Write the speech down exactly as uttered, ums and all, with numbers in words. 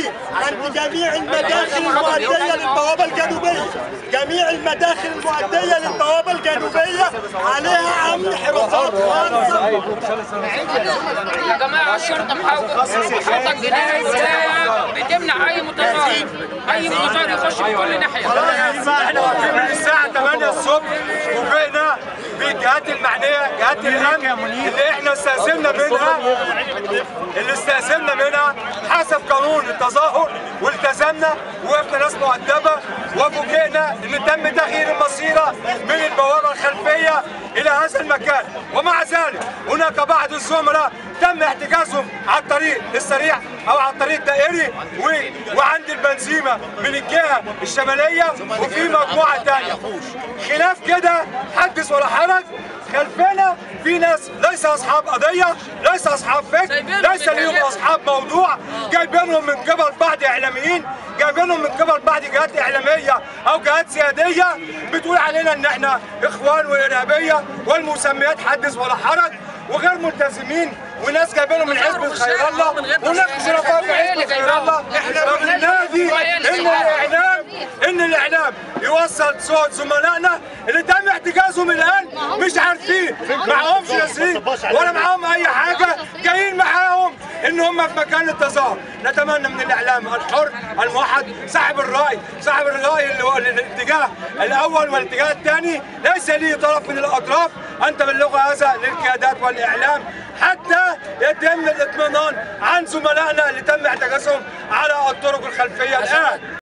التحقيق عند جميع المداخل المؤدية للبوابة الجنوبية. جميع المداخل المؤدية للبوابة الجنوبية عليها أمن حراسات خاصة. يا جماعة الشرطة محاولة، الشرطة الجنائية بتمنع أي متظاهر، أي متظاهر يخش في كل ناحية. احنا واقفين من الساعة ثمانية الصبح وفوجئنا بالجهات المعنية، جهات الأمن اللي احنا استأذنا منها اللي استأذنا منها حسب قانون التظاهر، والتزمنا ووقفنا ناس مؤدبة، وفوجئنا ان تم تغيير المسيرة من البوابة الخلفية إلى هذا المكان. ومع ذلك هناك بعض الزملاء تم احتجازهم على الطريق السريع او على الطريق الدائري وعند البنزيمه من الجهه الشماليه، وفي مجموعه ثانيه. خلاف كده حدث ولا حرج. خلفنا في ناس ليس اصحاب قضيه، ليس اصحاب فكر، ليس ليهم اصحاب موضوع، جايبينهم من قبل بعض اعلاميين، جايبينهم من قبل بعض جهات اعلاميه او جهات سياديه بتقول علينا ان احنا اخوان وارهابيه والمسميات حدث ولا حرج، وغير ملتزمين، وناس جايبينهم من حزب الخير الله، وناس شرفاء في حزب الخير الله. احنا بننادي ان الاعلام ان الاعلام يوصل صوت زملائنا اللي تم احتجازهم الان، مش عارفين معهمش رصيد ولا معاهم اي حاجه، جايين معاهم ان هم في مكان التظاهر. نتمنى من الاعلام الحر الموحد صاحب الراي، صاحب الراي اللي هو الاتجاه الاول والاتجاه الثاني ليس لي طرف من الاطراف ان تبلغوا هذا للقيادات والاعلام حتى يتم الاطمئنان عن زملائنا اللي تم احتجازهم على الطرق الخلفيه الان.